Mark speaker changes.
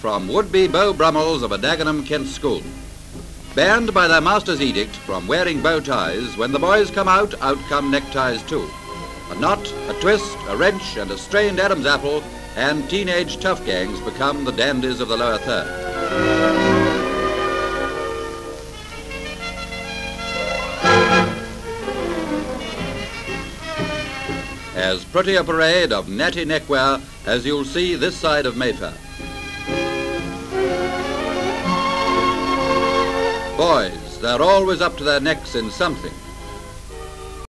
Speaker 1: from would-be Beau Brummels of a Dagenham, Kent school. Banned by their master's edict from wearing bow ties, when the boys come out come neckties too. A knot, a twist, a wrench, and a strained Adam's apple, and teenage tough gangs become the dandies of the lower third. As pretty a parade of natty neckwear as you'll see this side of Mayfair. Boys, they're always up to their necks in something.